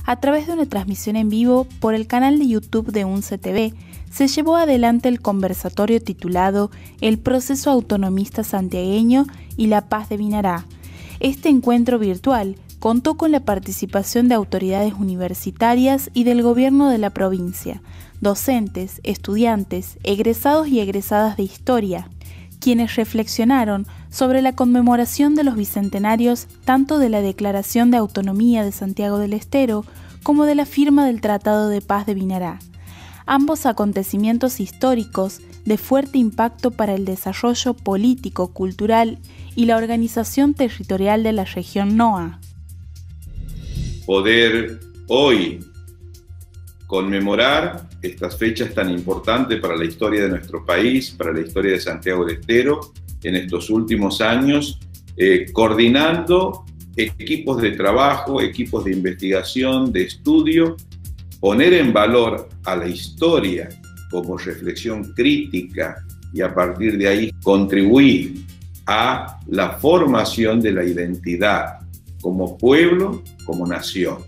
A través de una transmisión en vivo por el canal de YouTube de UNCE TV, se llevó adelante el conversatorio titulado El proceso autonomista santiagueño y la paz de Vinará. Este encuentro virtual contó con la participación de autoridades universitarias y del gobierno de la provincia, docentes, estudiantes, egresados y egresadas de historia, quienes reflexionaron sobre la conmemoración de los bicentenarios tanto de la Declaración de Autonomía de Santiago del Estero como de la firma del Tratado de Paz de Vinará, ambos acontecimientos históricos de fuerte impacto para el desarrollo político, cultural y la organización territorial de la región NOA. Poder hoy conmemorar estas fechas tan importantes para la historia de nuestro país, para la historia de Santiago del Estero, en estos últimos años, coordinando equipos de trabajo, equipos de investigación, de estudio, poner en valor a la historia como reflexión crítica y a partir de ahí contribuir a la formación de la identidad como pueblo, como nación.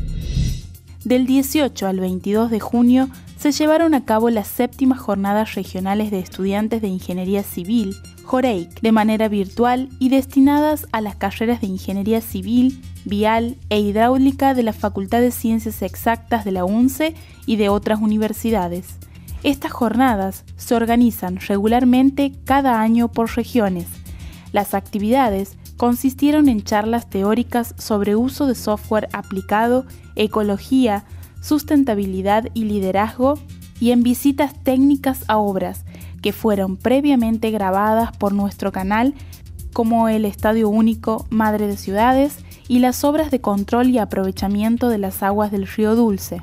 Del 18 al 22 de junio se llevaron a cabo las 7ª Jornadas Regionales de Estudiantes de Ingeniería Civil, JOREIC, de manera virtual y destinadas a las carreras de Ingeniería Civil, Vial e Hidráulica de la Facultad de Ciencias Exactas de la UNCE y de otras universidades. Estas jornadas se organizan regularmente cada año por regiones. Las actividades consistieron en charlas teóricas sobre uso de software aplicado, ecología, sustentabilidad y liderazgo, y en visitas técnicas a obras que fueron previamente grabadas por nuestro canal, como el Estadio Único Madre de Ciudades y las obras de control y aprovechamiento de las aguas del Río Dulce.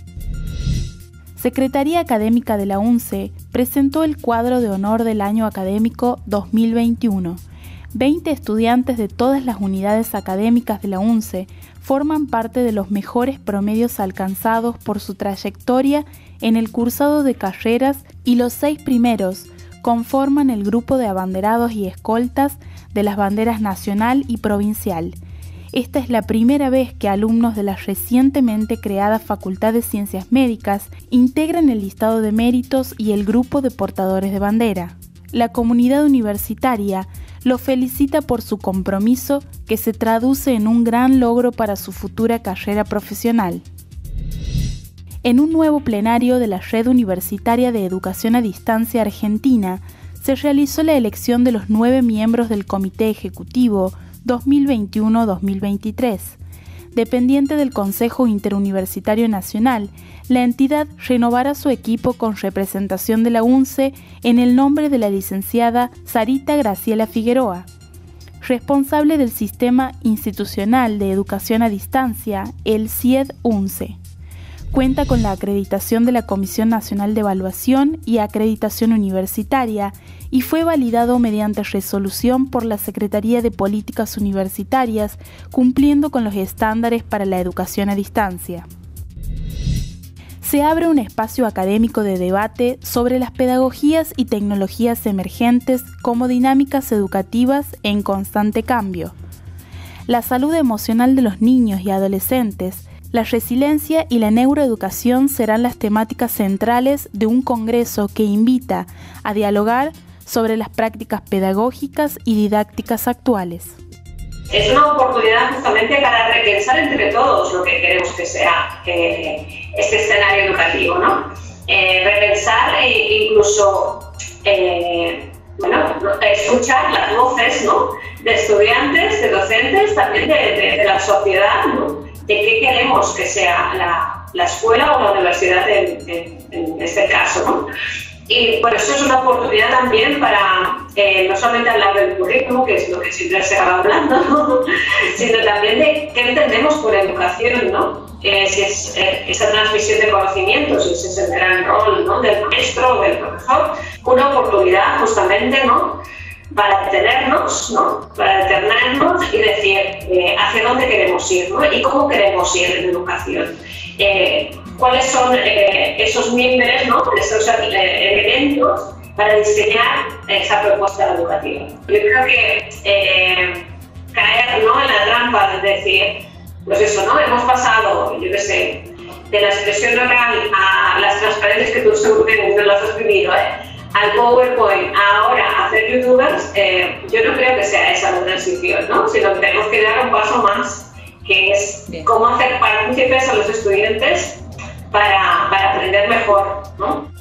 Secretaría Académica de la UNCE presentó el cuadro de honor del año académico 2021. 20 estudiantes de todas las unidades académicas de la UNCE forman parte de los mejores promedios alcanzados por su trayectoria en el cursado de carreras y los 6 primeros conforman el grupo de abanderados y escoltas de las banderas nacional y provincial. Esta es la primera vez que alumnos de la recientemente creada Facultad de Ciencias Médicas integran el listado de méritos y el grupo de portadores de bandera. La comunidad universitaria lo felicita por su compromiso que se traduce en un gran logro para su futura carrera profesional. En un nuevo plenario de la Red Universitaria de Educación a Distancia Argentina, se realizó la elección de los 9 miembros del Comité Ejecutivo 2021-2023. Dependiente del Consejo Interuniversitario Nacional, la entidad renovará su equipo con representación de la UNCE en el nombre de la licenciada Sarita Graciela Figueroa, responsable del Sistema Institucional de Educación a Distancia, el CIED-UNCE. Cuenta con la acreditación de la Comisión Nacional de Evaluación y Acreditación Universitaria y fue validado mediante resolución por la Secretaría de Políticas Universitarias, cumpliendo con los estándares para la educación a distancia. Se abre un espacio académico de debate sobre las pedagogías y tecnologías emergentes como dinámicas educativas en constante cambio. La salud emocional de los niños y adolescentes, la resiliencia y la neuroeducación serán las temáticas centrales de un congreso que invita a dialogar sobre las prácticas pedagógicas y didácticas actuales. Es una oportunidad justamente para repensar entre todos lo que queremos que sea este escenario educativo, ¿no? Repensar e incluso escuchar las voces, ¿no? De estudiantes, de docentes, también de la sociedad, ¿no? De qué queremos que sea la escuela o la universidad en este caso, ¿no? Y por eso es una oportunidad también para no solamente hablar del currículum, que es lo que siempre se acaba hablando, ¿no? Sino también de qué entendemos por educación, ¿no? Si es esa transmisión de conocimientos, si ese es el gran rol, ¿no? Del maestro o del profesor, una oportunidad justamente, ¿no? Para detenernos, ¿no? Para detenernos y decir hacia dónde queremos ir, ¿no? Y cómo queremos ir en educación. ¿Cuáles son esos miembros, ¿no? Esos elementos para diseñar esa propuesta educativa? Yo creo que caer, ¿no? En la trampa de decir pues eso, ¿no? Hemos pasado, yo qué sé, de la expresión oral a las transparencias que tú seguro que no las has vivido, al PowerPoint, ahora a hacer youtubers, yo no creo que sea esa la transición, ¿no? Sino que tenemos que dar un paso más, que es cómo hacer partícipes a los estudiantes para aprender mejor, ¿no?